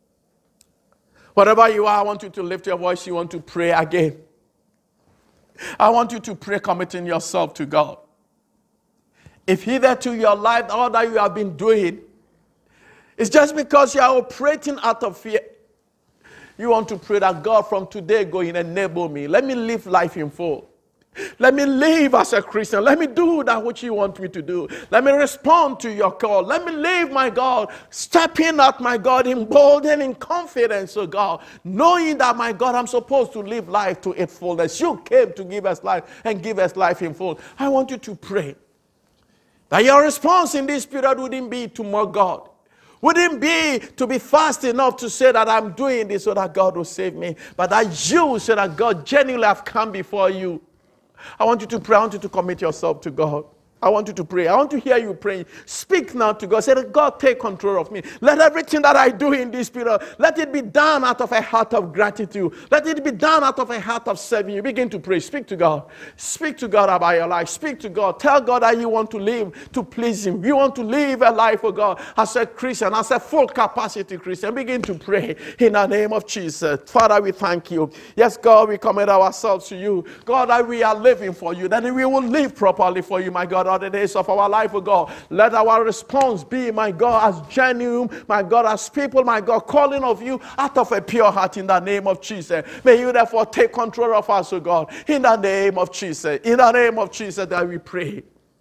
Whatever you are, I want you to lift your voice, you want to pray again. I want you to pray, committing yourself to God. If hitherto your life, all that you have been doing, is just because you are operating out of fear, you want to pray that, God, from today go and enable me. Let me live life in full. Let me live as a Christian. Let me do that which you want me to do. Let me respond to your call. Let me live, my God, stepping out, my God, in bold and in confidence, oh God, knowing that, my God, I'm supposed to live life to its fullness. You came to give us life and give us life in full. I want you to pray that your response in this period wouldn't be to mock God. Wouldn't be to be fast enough to say that I'm doing this so that God will save me. But that you say that, God, genuinely have come before you. I want you to pray. I want you to commit yourself to God. I want you to pray. I want to hear you praying. Speak now to God. Say, God, take control of me. Let everything that I do in this period, let it be done out of a heart of gratitude. Let it be done out of a heart of serving. You begin to pray. Speak to God. Speak to God about your life. Speak to God. Tell God that you want to live to please Him. You want to live a life for God as a Christian, as a full capacity Christian. Begin to pray in the name of Jesus. Father, we thank you. Yes, God, we commit ourselves to you. God, that we are living for you, that we will live properly for you, my God, all the days of our life, oh God. Let our response be, my God, as genuine, my God, as people, my God, calling of you out of a pure heart in the name of Jesus. May you therefore take control of us, oh God, in the name of Jesus. In the name of Jesus that we pray.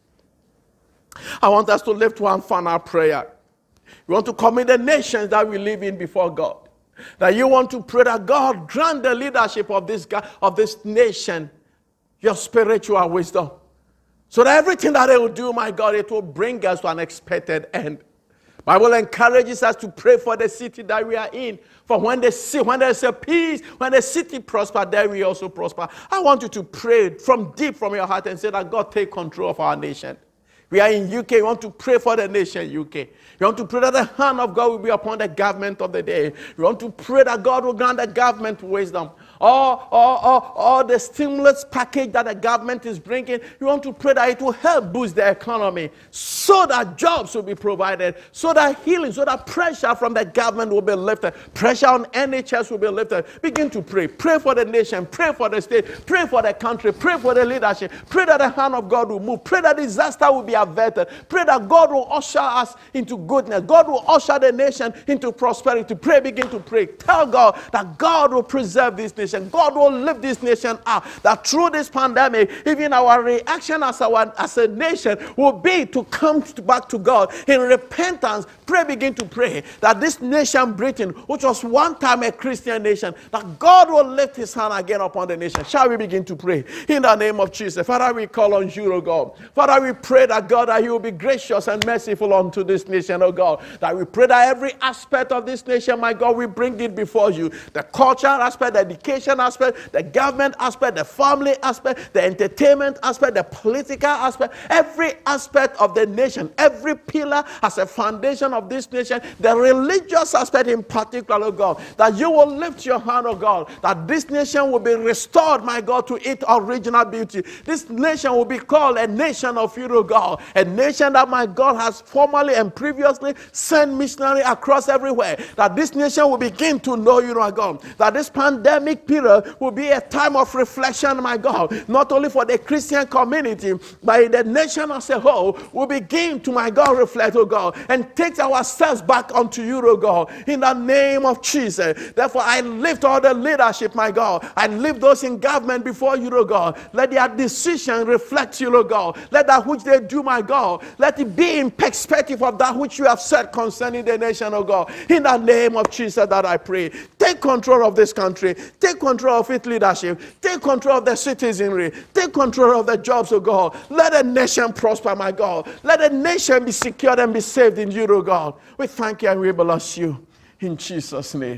I want us to lift one final prayer. We want to commit the nations that we live in before God. That you want to pray that God grant the leadership of this, of this nation your spiritual wisdom. So that everything that they will do, my God, it will bring us to an expected end. The Bible encourages us to pray for the city that we are in. For when they see, when there's a peace, when the city prospers, there we also prosper. I want you to pray from deep from your heart and say that God take control of our nation. We are in U K. We want to pray for the nation U K. We want to pray that the hand of God will be upon the government of the day. We want to pray that God will grant the government wisdom. All, all, all, all the stimulus package that the government is bringing, we want to pray that it will help boost the economy so that jobs will be provided, so that healing, so that pressure from the government will be lifted. Pressure on N H S will be lifted. Begin to pray. Pray for the nation. Pray for the state. Pray for the country. Pray for the leadership. Pray that the hand of God will move. Pray that disaster will be averted. Pray that God will usher us into goodness. God will usher the nation into prosperity. Pray. Begin to pray. Tell God that God will preserve this nation. God will lift this nation up. That through this pandemic, even our reaction as, our, as a nation will be to come back to God in repentance. Pray, begin to pray that this nation, Britain, which was one time a Christian nation, that God will lift his hand again upon the nation. Shall we begin to pray in the name of Jesus? Father, we call on you, O God. Father, we pray that God, that you will be gracious and merciful unto this nation, O God. That we pray that every aspect of this nation, my God, we bring it before you. The cultural aspect, the education aspect, the government aspect, the family aspect, the entertainment aspect, the political aspect, every aspect of the nation, every pillar as a foundation of this nation, the religious aspect in particular, oh God, that you will lift your hand, oh God, that this nation will be restored, my God, to its original beauty. This nation will be called a nation of you, oh God, a nation that my God has formerly and previously sent missionaries across everywhere, that this nation will begin to know you, oh God, that this pandemic period will be a time of reflection, my God, not only for the Christian community, but in the nation as a whole, will begin to, my God, reflect, oh God, and take ourselves back unto you, oh God, in the name of Jesus. Therefore, I lift all the leadership, my God. I lift those in government before you, oh God. Let their decision reflect you, oh God. Let that which they do, my God, let it be in perspective of that which you have said concerning the nation, oh God. In the name of Jesus that I pray. Take control of this country. Take control of its leadership. Take control of the citizenry. Take control of the jobs, oh God. Let the nation prosper, my God. Let the nation be secured and be saved in you, oh God. We thank you and we bless you in Jesus' name.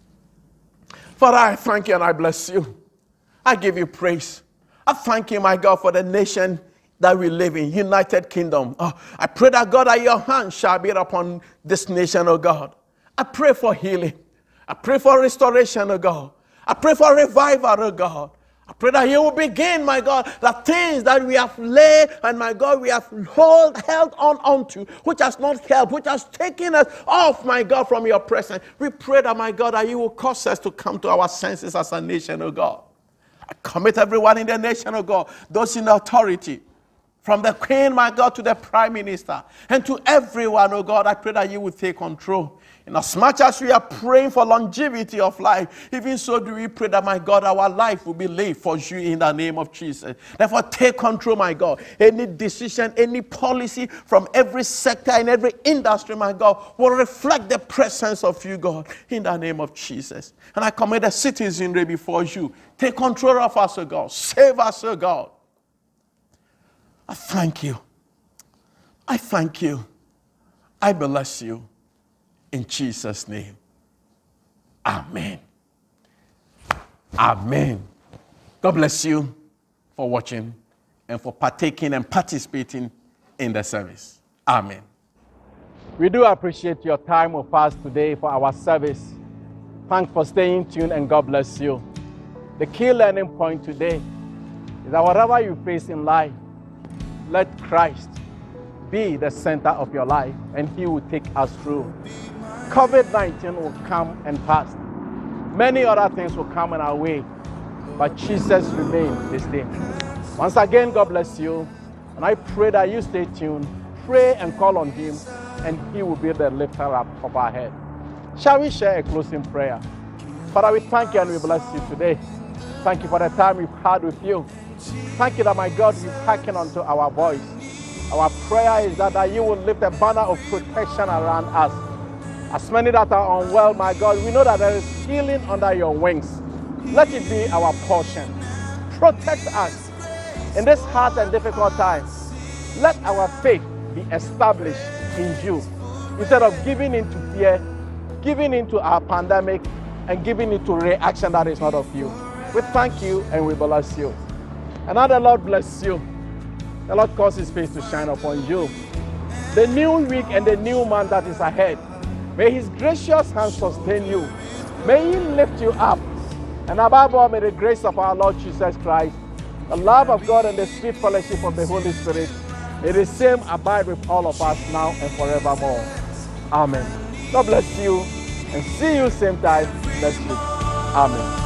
Father, I thank you and I bless you. I give you praise. I thank you, my God, for the nation that we live in, United Kingdom. Oh, I pray that, God, that your hand shall be upon this nation, oh God. I pray for healing. I pray for restoration, oh God. I pray for revival, oh God. I pray that you will begin, my God, the things that we have laid and, my God, we have hold, held on onto, which has not helped, which has taken us off, my God, from your presence. We pray that, my God, that you will cause us to come to our senses as a nation, oh God. I commit everyone in the nation, oh God, those in authority, from the Queen, my God, to the Prime Minister, and to everyone, oh God, I pray that you will take control. In as much as we are praying for longevity of life, even so do we pray that, my God, our life will be lived for you in the name of Jesus. Therefore, take control, my God. Any decision, any policy from every sector and every industry, my God, will reflect the presence of you, God, in the name of Jesus. And I commit the citizenry before you. Take control of us, O God. Save us, O God. I thank you. I thank you. I bless you. In Jesus' name. Amen. Amen. God bless you for watching and for partaking and participating in the service. Amen. We do appreciate your time with us today for our service. Thanks for staying tuned, and God bless you. The key learning point today is that whatever you face in life, let Christ be the center of your life, and He will take us through. COVID nineteen will come and pass. Many other things will come in our way, but Jesus remains the same. Once again, God bless you, and I pray that you stay tuned, pray and call on Him, and He will be the lifter up of our head. Shall we share a closing prayer? Father, we thank you and we bless you today. Thank you for the time we've had with you. Thank you that, my God, you've hearkened unto our voice. Our prayer is that, that you will lift a banner of protection around us. As many that are unwell, my God, we know that there is healing under your wings. Let it be our portion. Protect us in this hard and difficult time. Let our faith be established in you, instead of giving into fear, giving into our pandemic, and giving into reaction that is not of you. We thank you and we bless you. And now the Lord bless you. The Lord cause His face to shine upon you. The new week and the new month that is ahead, may His gracious hand sustain you. May He lift you up. And above all, may the grace of our Lord Jesus Christ, the love of God, and the sweet fellowship of the Holy Spirit, may the same abide with all of us now and forevermore. Amen. God bless you, and see you same time next week. Amen.